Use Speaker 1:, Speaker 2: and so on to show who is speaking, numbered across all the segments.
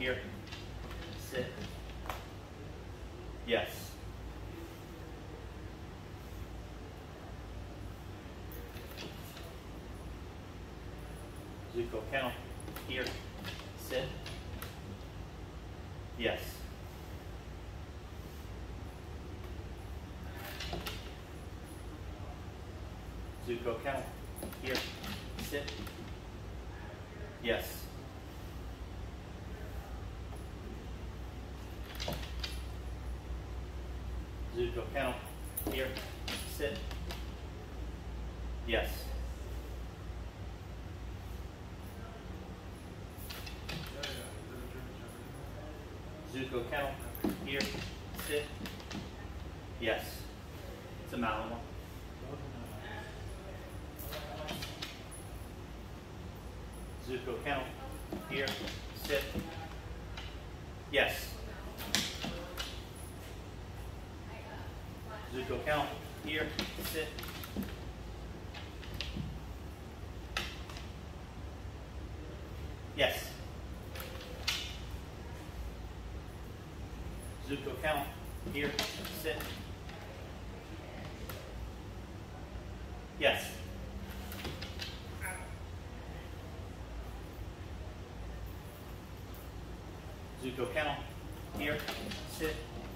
Speaker 1: Here. Sit. Yes. Zuko, kennel. Here. Sit. Yes. Zuko, kennel. Here. Sit. Yes. Zuko, kennel. Here. Sit. Yes. Zuko, kennel. Here. Sit. Yes. It's a Malinois. Zuko, kennel. Here. Sit. Yes. Zuko, kennel. Here. Sit. Yes. Zuko, kennel. Here. Sit. Yes. Zuko, kennel. Here. Sit.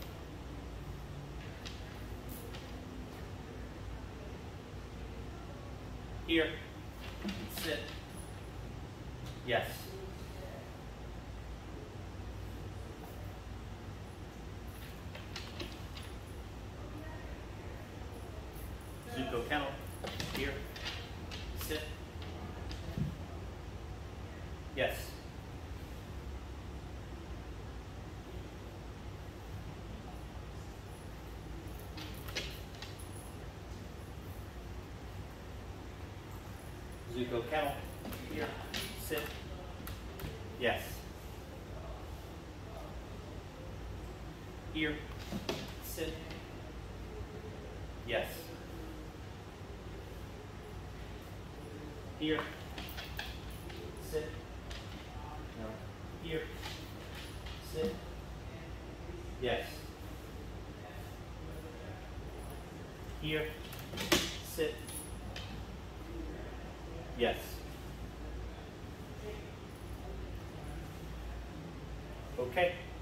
Speaker 1: Here. Sit. Yes. Zuko, kennel. Here. Sit. Yes. Zuko, kennel. Here. Sit. Yes. Here. Sit. Yes. Here. Sit. No. Here. Sit. Yes. Here. Sit. Yes. Okay.